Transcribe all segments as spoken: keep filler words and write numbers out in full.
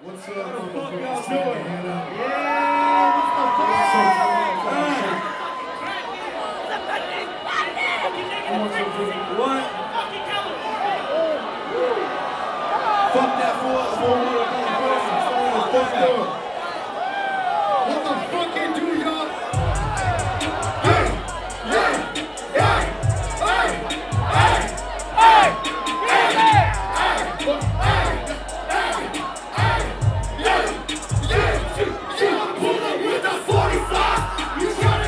What's up, motherfuckers? Y'all doing? Yeah, what's the fuck? What? Fuck that for us, for one. Fuck up. What the fuck you do, y'all? Hey! Hey! Hey! Hey! Hey! Hey! Hey! Hey! Hey! Yeah! Yeah! Yeah! Pull up with the forty-five! You tryna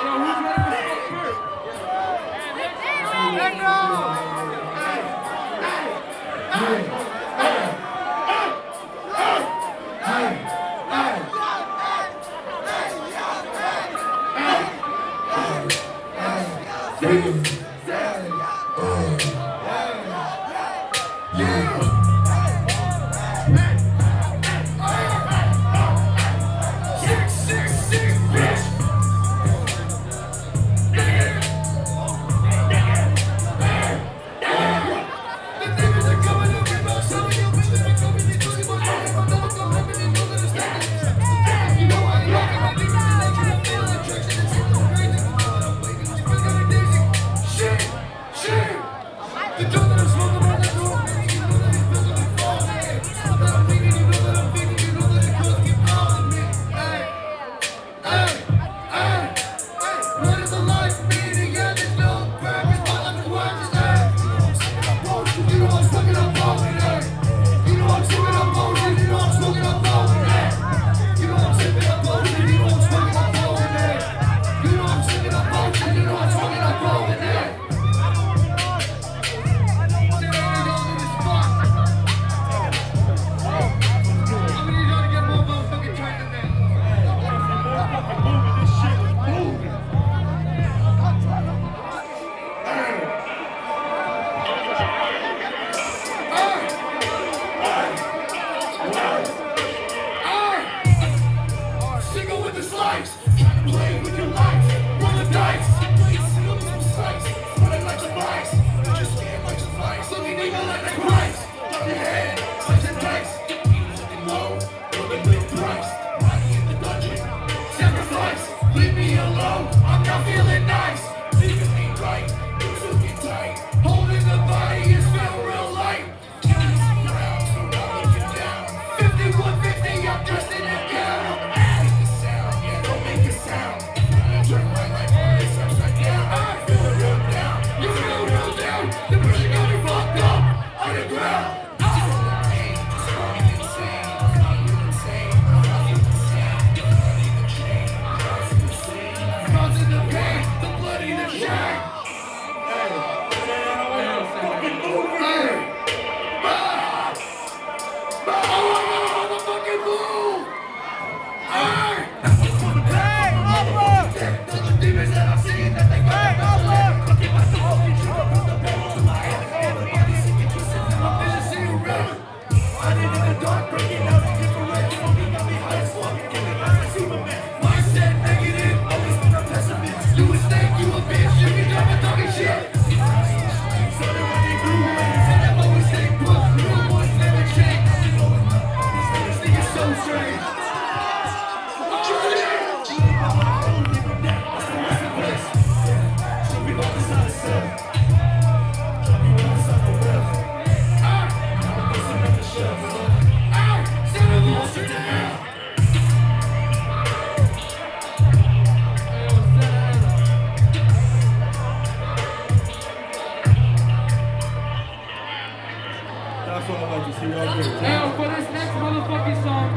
Now for this next motherfucking song,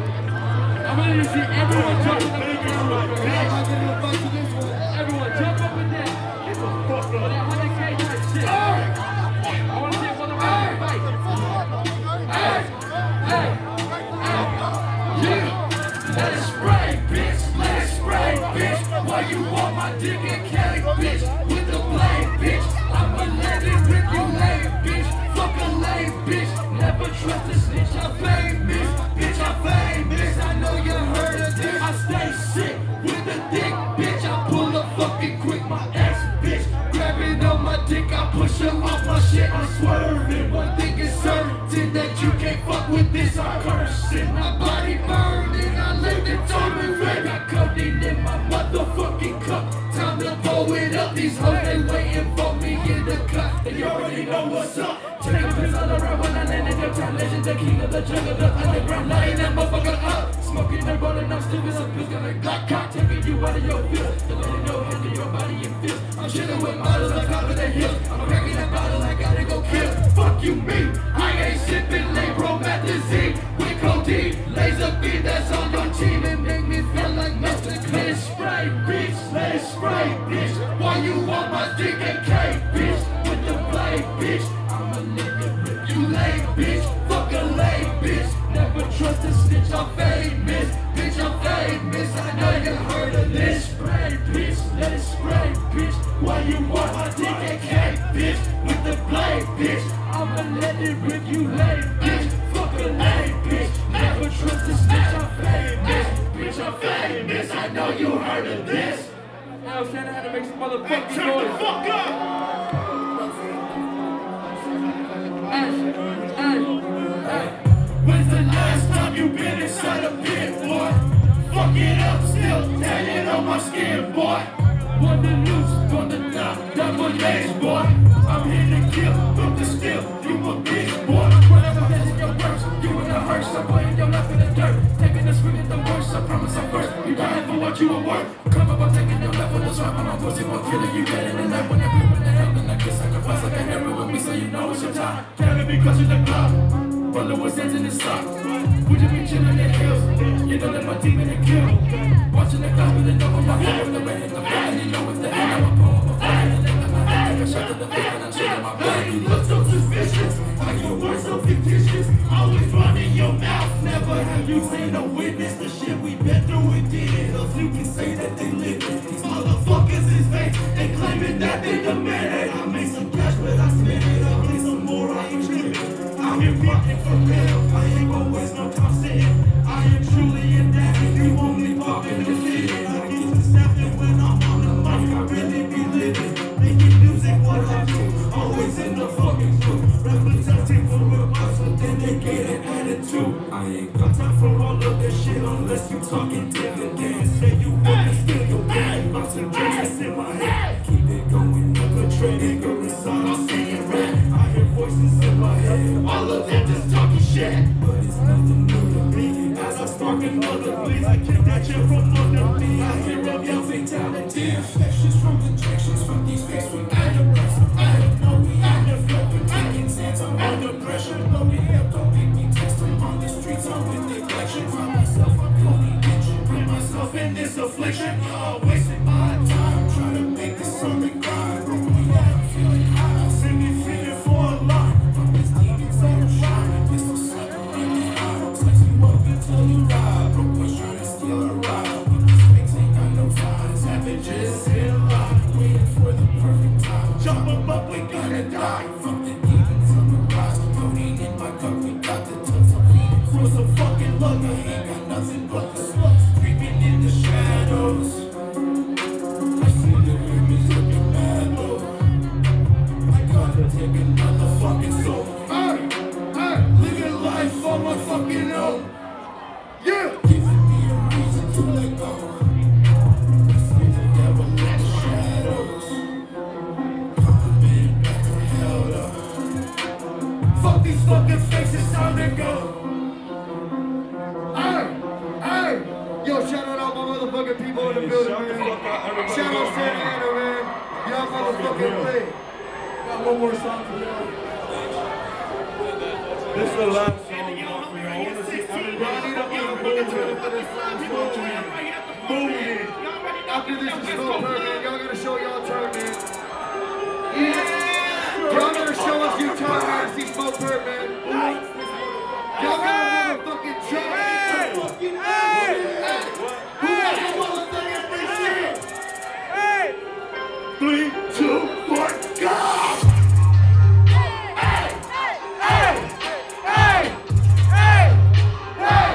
I'm ready to see everyone jump in the background. Everyone jump up and down. For that one hundred K type shit. I want to see one of them fight. Hey, hey, hey, yeah. Let it spray, bitch. Let it spray, bitch. Why you want my dick and Cali, bitch? With the blade, bitch. I'ma let it rip you lame, bitch. Fuck a lame, bitch. Never trust a snitch. I'm famous, bitch. I'm famous. I know you heard of this. I stay sick with the dick, bitch. I pull up fucking quick, my ass, bitch. Grabbing on my dick, I push her off my shit. I'm swerving. One thing is certain that you can't fuck with this. I'm cursing. My body burning. I let the diamond red. Got codeine in my motherfucking cup. Time to blow it up. These hoes they waiting for me in the cut. And you already know what's up. Take a piss all around when I land in your town. Legend, the king of the jungle, the underground. Lighting that motherfucker up. Smoking and rolling, I'm still with some pills. Got a Glock cock, taking you out of your field. The letting your head to your body and feel. I'm chilling with models on top of the hill. I'm cracking that bottle, I gotta go kill. Fuck you, me. I ain't sipping Labromethazine with codeine. Laser beam that's on your team and make me feel like Mister Clear spray, bitch. Let it spray. fucking Turn noise. the fuck up! Hey, hey, hey. When's the last time you been inside a pit, boy? Fuck it up, still hanging on my skin, boy. One to lose, gonna die, double legs, boy. I'm here to kill, hook the steel, you a bitch, boy. Whatever that is your worst, you in a hearse, I'm putting your life in the dirt. Taking the screen at the worst, I promise I'm first. You dying for what you were worth. Come up, I'm taking your life for the swap. I'm on pussy for killing you, getting in that when I blew in the hell, then I get sacrificed like a hero with me, so you know it's your time. Tell me because of the clock. Brother was ends in the sock. Would you be chilling in the hills? You know that my team in the kill. Watching the cloud with it over my head with the rain hit the floor, and you know it's the end of a poem before I hit the neck of my head. Take a shot to the face and I'm chilling my back. You look so suspicious, like your words so fictitious. Always running your mouth, never have you seen a witness. The shit we been through, we did it. Else you can say that they live it. These motherfuckers is fake, they claiming that they demand it. I made some cash, but I spent it. I'll make some more, I ain't tripping. I'm here rocking for real, I ain't gon' waste no time sitting. I am truly in that, if you want me popping the shit. I get to snapping when I'm on the mic, I really be living. Making music what I do, always in the fucking crew. Representing for real us, but then they get an attitude. I ain't got time for all of this shit unless you talking dividends. Say you wanna steal your bag, lots of drinks in my head. Keep it going, never trading, go inside, I'm saying rap. I hear voices in my head, all of them just talking shit. But it's nothing new to me, as I spark another bleed. I kick that shit from under me, I hear of your fatality. Infections from injections from these fakes we got the pressure. I don't know we out the flow, we're taking sands, I'm under pressure. Blow me up, don't make me text them on the streets, I'm with neglection. Find myself, I'm only bitching, put myself in this affliction. Y'all wasting my time, trying to make this something grind. Broke me out, I'm feeling high, send me feeling for a lot. From these demons on the shine, pistol sucker in the eye. Slice you up until you die, broke boys trying to steal a ride. But these fakes ain't got no time, savages in line, waiting for the perfect time. Jump them up, we gonna die. Fuck the demons on the rise, codeine in my cup, we got the tons of feeding for some fucking luck. I ain't got nothing but the slugs creeping in the shadows. I see the image looking mad low. I gotta take another fucking soul. Hey, hey, living life on my fucking own. Yeah, giving me a reason to let go. I see the devil in the shadows. Coming back to hell though. Fuck these fucking fakes, it's time to go. Hey, hey, yo, shout out all my motherfucking people in the building, man. Shout out Santa Ana, man. Y'all motherfucking play. Got one more song for y'all. This is the last song for y'all. I want to see everybody up in the building. Moving. After this is Smoke Perp, man, y'all gotta show y'all turn, man. Yeah! Y'all gotta show us you turn, man, to see Smoke Perp, man. Y'all gotta motherfucking jump. Hey! Fucking hey! Who has a motherfucking free shit? Hey! Three, two, one, go! Hey! Hey! Hey! Hey! Hey! Hey!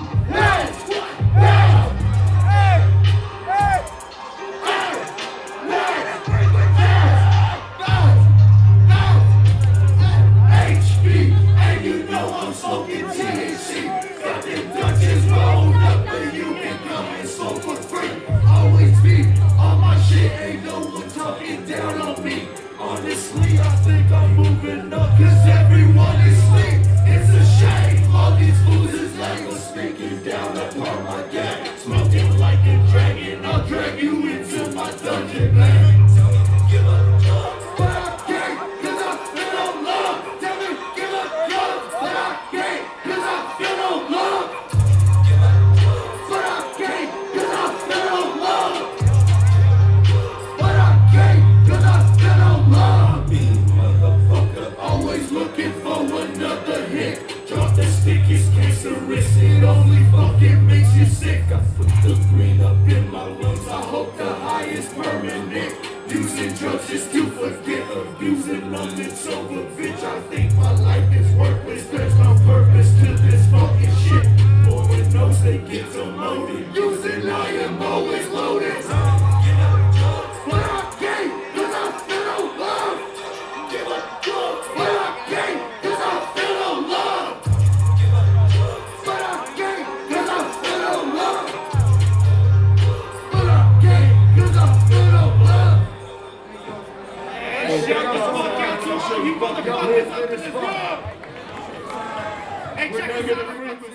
Smoking T H C, got them Dutches rolled up, but you can come and smoke for free. Always be on my shit, ain't no one talking down on me. Honestly, I think I'm moving up, cause everyone is asleep. It's a shame, all these fools is like speaking down upon my gang. Smoking like a dragon, I'll drag you into my dungeon, man. Give up drugs, but I can't, cause I feel no love. Tell me, give up drugs, but I can't, cause I feel no love. Give up drugs, but I can't, cause I feel no love. But I can't, cause I feel no love. Me, motherfucker, always looking for another hit. Drop the stick, it's cancerous, it only fucking makes you sick. I put the green up in my lungs, I hope the high is permanent. Using drugs just to forget, abusing them, it's over, bitch. I think my life is worthless, there's no purpose to this fucking shit. Boy knows they get demoted, using I am always loaded. But I can't, you motherfuckers up to this job. Hey, check this out.